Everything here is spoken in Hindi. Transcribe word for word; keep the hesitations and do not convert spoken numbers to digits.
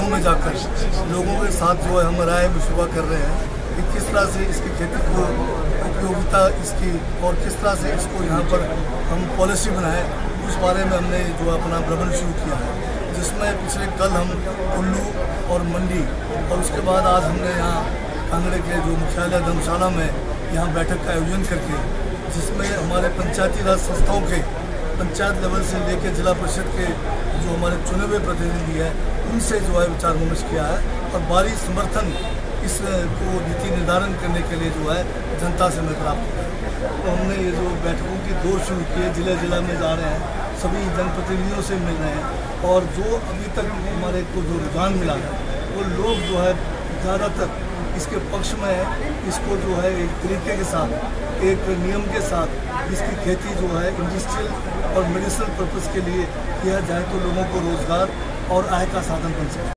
में जाकर लोगों के साथ जो है हम राय मशवरा कर रहे हैं कि किस तरह से इसकी खेती को उपयोगिता इसकी और किस तरह से इसको यहाँ पर हम पॉलिसी बनाएं, उस बारे में हमने जो अपना भ्रमण शुरू किया है, जिसमें पिछले कल हम कुल्लू और मंडी और उसके बाद आज हमने यहाँ कांगड़े के जो मुख्यालय धर्मशाला में यहाँ बैठक का आयोजन करके, जिसमें हमारे पंचायती राज संस्थाओं के पंचायत लेवल से लेकर जिला परिषद के जो हमारे चुने हुए प्रतिनिधि हैं उनसे जो है विचार विमर्श किया है और भारी समर्थन इस को नीति निर्धारण करने के लिए जो है जनता से हमें प्राप्त किया है। तो हमने ये जो बैठकों की दौर शुरू की है, जिले जिला में जा रहे हैं, सभी जनप्रतिनिधियों से मिल रहे हैं और जो अभी तक हमारे को जो रुझान मिला है वो लोग जो है ज़्यादातर इसके पक्ष में है। इसको जो है एक तरीके के साथ, एक नियम के साथ इसकी खेती जो है इंडस्ट्रियल और मेडिसिनल पर्पज़ के लिए किया जाए तो लोगों को रोज़गार और आय का साधन बन सके।